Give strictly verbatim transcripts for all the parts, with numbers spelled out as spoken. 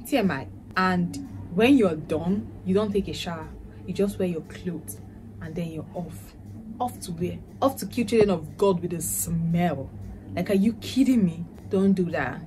T M I. And when you're done, you don't take a shower, you just wear your clothes and then you're off off to where? Off to kill children of God with a smell. Like, are you kidding me? Don't do that.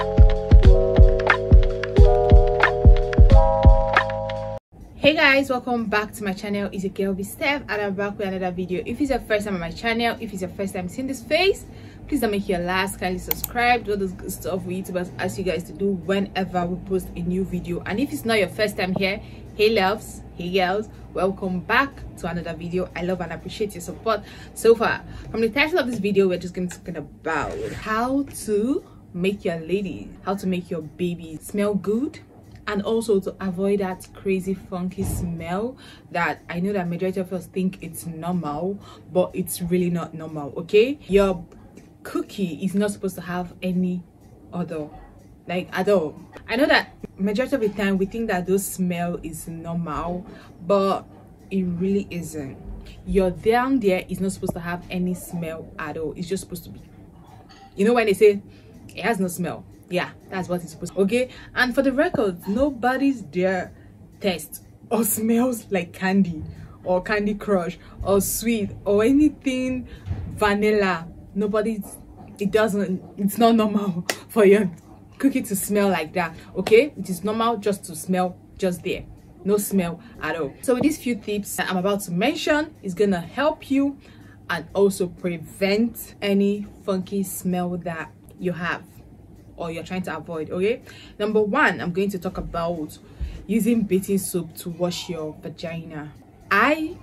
Hey guys, welcome back to my channel. It's your girl B Steph and I'm back with another video. If it's your first time on my channel, if it's your first time seeing this face, please don't make your last. Kindly subscribe. Do all this good stuff we YouTubers ask you guys to do whenever we post a new video. And if it's not your first time here, hey loves, hey girls, welcome back to another video. I love and appreciate your support so far. From the title of this video, we're just going to talk about how to make your lady, how to make your baby smell good, and also to avoid that crazy funky smell that I know that majority of us think it's normal, but it's really not normal. Okay, your cookie is not supposed to have any odor, like at all. I know that majority of the time we think that those smell is normal, but it really isn't. Your down there is not supposed to have any smell at all. It's just supposed to be, you know, when they say it has no smell, yeah, that's what it's supposed to. Okay, and for the record, nobody's there tastes or smells like candy or Candy Crush or sweet or anything vanilla. Nobody's, it doesn't, it's not normal for your cookie to smell like that. Okay, it is normal just to smell just there, no smell at all. So with these few tips that I'm about to mention, is gonna help you and also prevent any funky smell that you have or you're trying to avoid. Okay, number one, I'm going to talk about using bathing soap to wash your vagina. I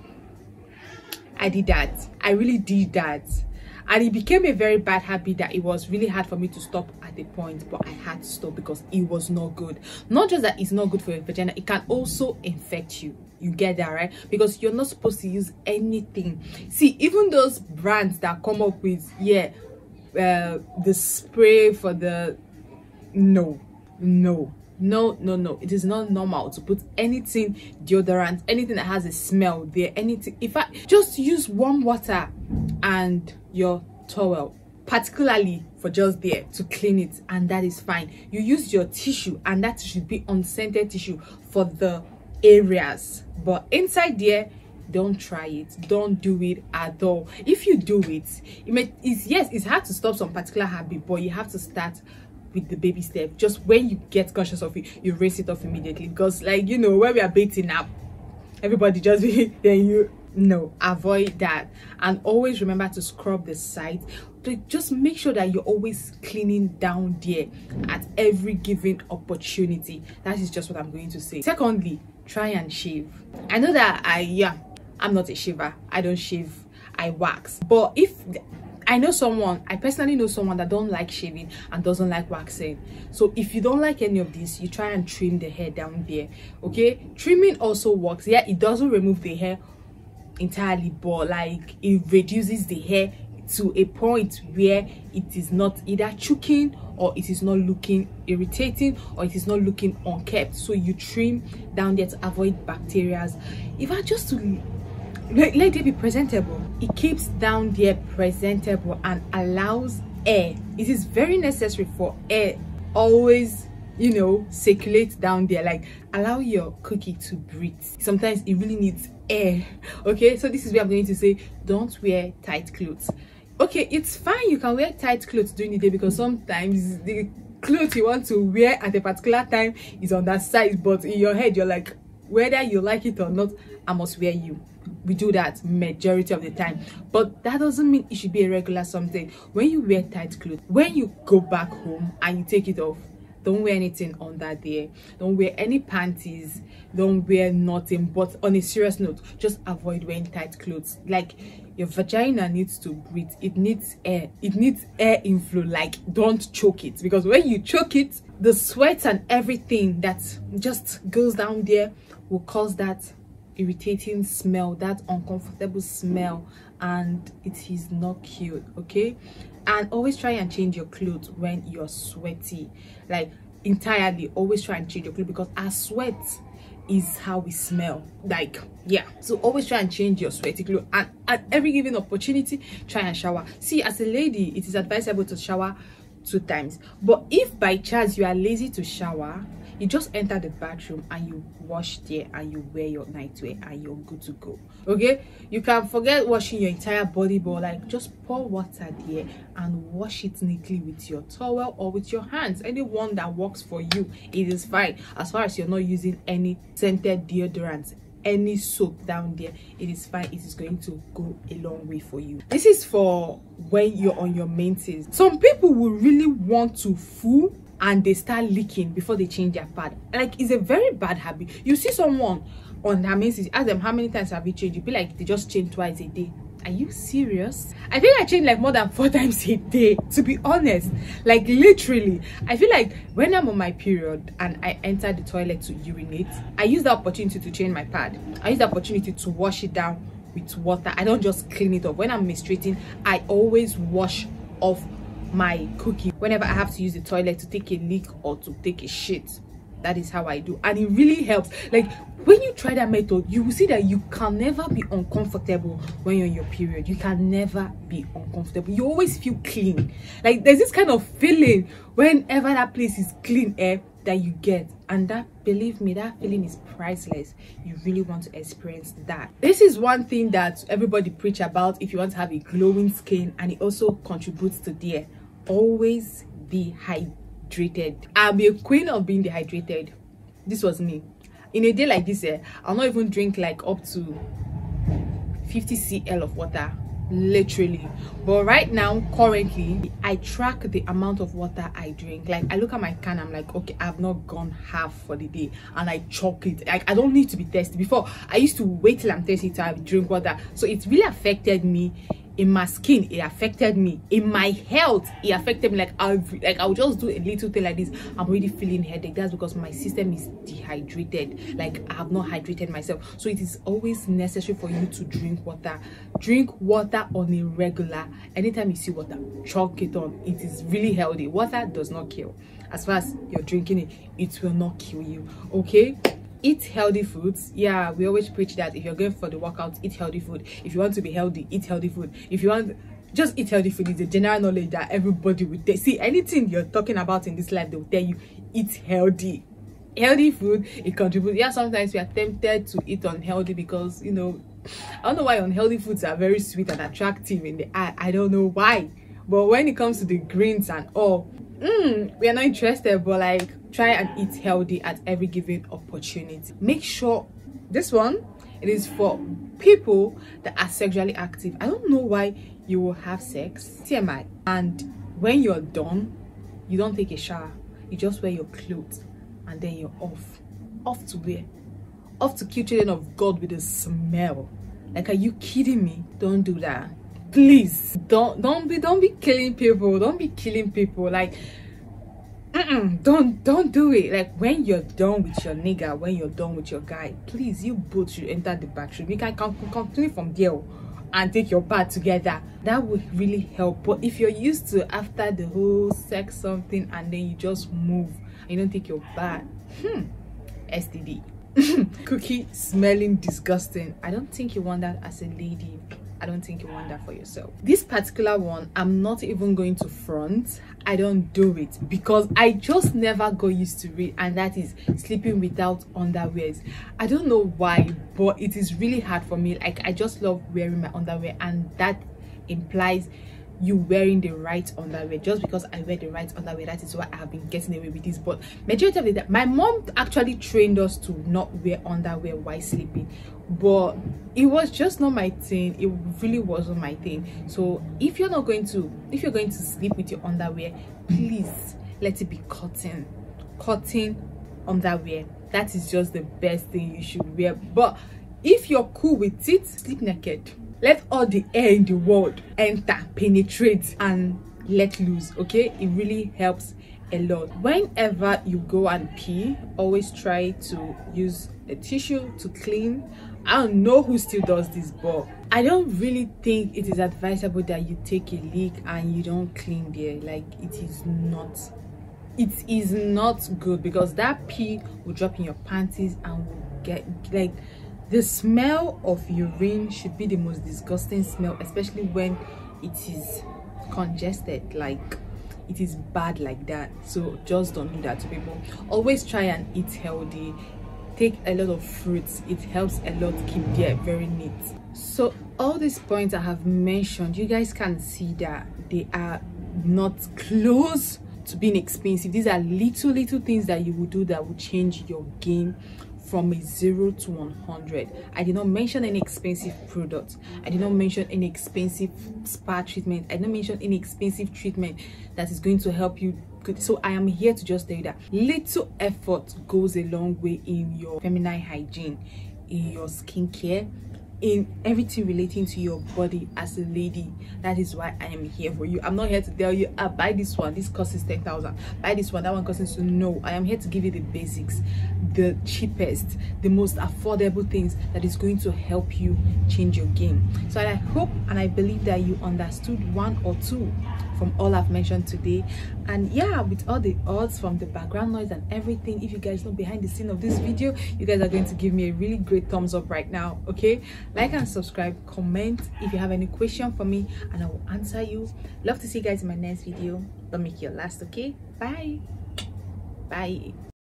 I did that. I really did that, and it became a very bad habit that it was really hard for me to stop at the point, but I had to stop because it was not good. Not just that it's not good for your vagina, it can also infect you. You get that, right? Because you're not supposed to use anything. See, even those brands that come up with, yeah, uh the spray for the, no no no no no it is not normal to put anything, deodorant, anything that has a smell there, anything. In fact, just use warm water and your towel, particularly for just there, to clean it, and that is fine. You use your tissue, and that should be unscented tissue for the areas, but inside there, don't try it, don't do it at all. If you do it, it may, it's, yes, it's hard to stop some particular habit, but you have to start with the baby step. Just when you get conscious of it, you rinse it off immediately. Because, like, you know, when we are bathing up, everybody just then you no avoid that. And always remember to scrub the side. To just make sure that you're always cleaning down there at every given opportunity. That is just what I'm going to say. Secondly, try and shave. I know that I yeah I'm not a shaver. I don't shave, I wax. But if I know someone, I personally know someone that don't like shaving and doesn't like waxing. So if you don't like any of this, you try and trim the hair down there. Okay, trimming also works. Yeah, it doesn't remove the hair entirely, but like it reduces the hair to a point where it is not either choking or it is not looking irritating or it is not looking unkept. So you trim down there to avoid bacteria. If I just to let, let it be presentable, it keeps down there presentable and allows air. It is very necessary for air always, you know, circulate down there, like allow your cookie to breathe. Sometimes it really needs air. Okay, so this is where I'm going to say, don't wear tight clothes. Okay, it's fine, you can wear tight clothes during the day because sometimes the clothes you want to wear at a particular time is on that size, but in your head you're like, whether you like it or not, I must wear you. We do that majority of the time, but that doesn't mean it should be a regular something. When you wear tight clothes, when you go back home and you take it off, don't wear anything under there, don't wear any panties, don't wear nothing. But on a serious note, just avoid wearing tight clothes. Like, your vagina needs to breathe, it needs air, it needs air inflow. Like, don't choke it, because when you choke it, the sweat and everything that just goes down there will cause that irritating smell, that uncomfortable smell, and it is not cute. Okay, and always try and change your clothes when you're sweaty, like entirely. Always try and change your clothes because our sweat is how we smell. Like, yeah, so always try and change your sweaty clothes, and at every given opportunity, try and shower. See, as a lady, it is advisable to shower two times, but if by chance you are lazy to shower, You just enter the bathroom and you wash there and you wear your nightwear and you're good to go. Okay, you can forget washing your entire body, but like just pour water there and wash it neatly with your towel or with your hands. Anyone that works for you, it is fine, as far as you're not using any scented deodorants, any soap down there. It is fine. It is going to go a long way for you. This is for when you're on your menses. Some people will really want to fool and they start leaking before they change their pad. Like, it's a very bad habit. You see someone on their menses, ask them how many times have you changed, you be like, they just change twice a day. Are you serious? I think I change like more than four times a day, to be honest. Like, literally. I feel like when I'm on my period and I enter the toilet to urinate, I use the opportunity to change my pad. I use the opportunity to wash it down with water. I don't just clean it off. When I'm menstruating, I always wash off my cookie whenever I have to use the toilet to take a leak or to take a shit. That is how I do, and it really helps. Like, when you try that method, you will see that you can never be uncomfortable when you're on your period. You can never be uncomfortable. You always feel clean. Like, there's this kind of feeling whenever that place is clean air that you get, and that, believe me, that feeling is priceless. You really want to experience that. This is one thing that everybody preach about if you want to have a glowing skin, and it also contributes to there. Always be hydrated. I'm a queen of being dehydrated. This was me. In a day like this, eh, I'll not even drink like up to fifty centiliters of water, literally. But right now, currently, I track the amount of water I drink. Like, I look at my can, I'm like, okay, I've not gone half for the day, and I chalk it. Like, I don't need to be thirsty. Before, I used to wait till I'm thirsty to drink water. So it's really affected me. In my skin, it affected me. In my health, it affected me. Like, I'll like I'll just do a little thing like this, I'm already feeling headache. That's because my system is dehydrated. Like, I have not hydrated myself. So it is always necessary for you to drink water. Drink water on a regular. Anytime you see water, chalk it on. It is really healthy. Water does not kill. As far as you're drinking it, it will not kill you. Okay, eat healthy foods. Yeah, we always preach that if you're going for the workout, eat healthy food. If you want to be healthy, eat healthy food. If you want, just eat healthy food. It's a general knowledge that everybody would take. See, anything you're talking about in this life, they will tell you, eat healthy. Healthy food, it contributes. Yeah, sometimes we are tempted to eat unhealthy because, you know, I don't know why unhealthy foods are very sweet and attractive in the eye. I don't know why. But when it comes to the greens and all, mm, we are not interested. But like, try and eat healthy at every given opportunity. Make sure this one, it is for people that are sexually active. I don't know why you will have sex, T M I, and when you're done, you don't take a shower. You just wear your clothes and then you're off. Off to where? Off to kill children of God with a smell. Like, are you kidding me? Don't do that. Please don't don't be don't be killing people. Don't be killing people. Like, Mm-mm, don't don't do it. Like, when you're done with your nigga, when you're done with your guy, please, you both should enter the bathroom. You can continue from there and take your bath together. That would really help. But if you're used to after the whole sex something and then you just move and you don't take your bath, hmm, S T D. Cookie smelling disgusting. I don't think you want that as a lady. I don't think you want that for yourself. This particular one, I'm not even going to front. I don't do it because I just never got used to it, and that is sleeping without underwears. I don't know why, but it is really hard for me. Like, I just love wearing my underwear, and that implies you wearing the right underwear. Just because I wear the right underwear, that is why I have been getting away with this. But majority of the time, my mom actually trained us to not wear underwear while sleeping, but it was just not my thing. It really wasn't my thing. So if you're not going to if you're going to sleep with your underwear, please let it be cotton cotton underwear. That is just the best thing you should wear. But if you're cool with it, sleep naked. Let all the air in the world enter, penetrate, and let loose. Okay, it really helps a lot. Whenever you go and pee, always try to use a tissue to clean. I don't know who still does this, but I don't really think it is advisable that you take a leak and you don't clean there. Like, it is not it is not good, because that pee will drop in your panties and will get, like, the smell of urine should be the most disgusting smell, especially when it is congested. Like, it is bad like that. So just don't do that to people. Always try and eat healthy, take a lot of fruits. It helps a lot keep their very neat. So all these points I have mentioned, you guys can see that they are not close to being expensive. These are little little things that you will do that will change your game from a zero to one hundred. I did not mention any expensive products. I did not mention any expensive spa treatment. I did not mention any expensive treatment that is going to help you. So I am here to just tell you that little effort goes a long way in your feminine hygiene, in your skincare, in everything relating to your body as a lady. That is why I am here for you. I'm not here to tell you, ah, buy this one, this costs ten thousand, buy this one, that one costs. So no, I am here to give you the basics, the cheapest, the most affordable things that is going to help you change your game. So I hope and I believe that you understood one or two from all I've mentioned today. And yeah, with all the odds from the background noise and everything, if you guys know behind the scene of this video, you guys are going to give me a really great thumbs up right now. Okay, like and subscribe, comment if you have any question for me and I will answer you. Love to see you guys in my next video. Don't make it your last. Okay, bye bye.